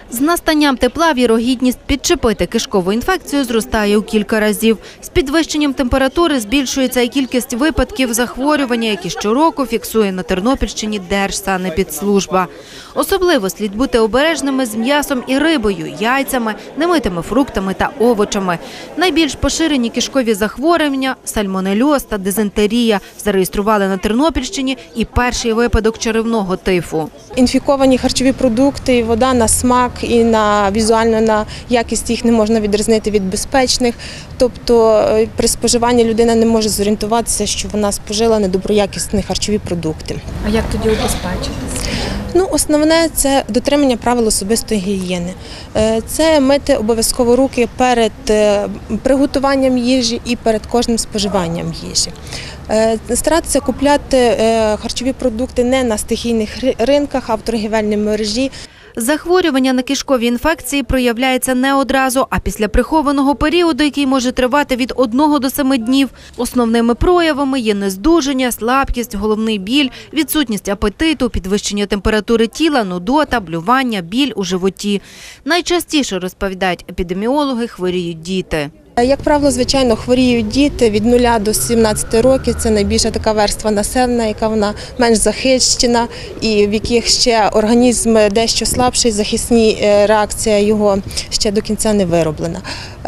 З настанням тепла вірогідність підчепити кишкову інфекцію зростає у кілька разів. З підвищенням температури збільшується і кількість випадків захворювання, які щороку фіксує на Тернопільщині Держсанепідслужба. Особливо слід бути обережними з м'ясом і рибою, яйцями, немитими фруктами та овочами. Найбільш поширені кишкові захворювання – сальмонельоз та дизентерія. Зареєстрували на Тернопільщині і перший випадок черевного тифу. Інфіковані харчові продукти, вода на смак і візуально на якість їх не можна відрізнити від безпечних. Тобто при споживанні людина не може зорієнтуватися, що вона спожила недоброякісні харчові продукти. А як тоді убезпечитися? Основне – це дотримання правил особистої гігієни. Це мити обов'язково руки перед приготуванням їжі і перед кожним споживанням їжі. Старатися купляти харчові продукти не на стихійних ринках, а в торгівельній мережі. Захворювання на кишкові інфекції проявляється не одразу, а після прихованого періоду, який може тривати від 1 до 7 днів. Основними проявами є нездужання, слабкість, головний біль, відсутність апетиту, підвищення температури тіла, нудота, блювання, біль у животі. Найчастіше, розповідають епідеміологи, хворіють діти. Як правило, звичайно, хворіють діти від 0 до 17 років. Це найбільша така верства населення, яка вона менш захищена і в яких ще організм дещо слабший, захисні реакція його ще до кінця не вироблена.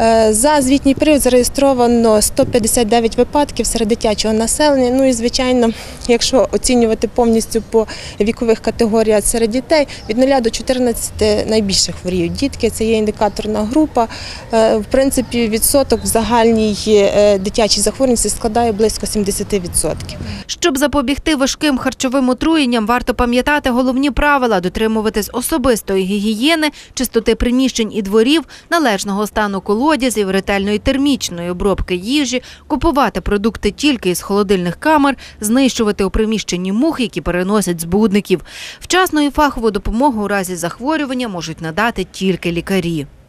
За звітній період зареєстровано 159 випадків серед дитячого населення. І, звичайно, якщо оцінювати повністю по вікових категоріях серед дітей, від 0 до 14 найбільше хворіють дітки. Це є індикаторна група. В принципі, відсоток в загальній дитячій захворюваності складає близько 70%. Щоб запобігти важким харчовим отруєнням, варто пам'ятати головні правила – дотримуватись особистої гігієни, чистоти приміщень і дворів, належного стану колодязів, ретельної термічної обробки їжі, купувати продукти тільки із холодильних камер, знищувати у приміщенні мух, які переносять збудників. Вчасну і фахову допомогу у разі захворювання можуть надати тільки лікарі.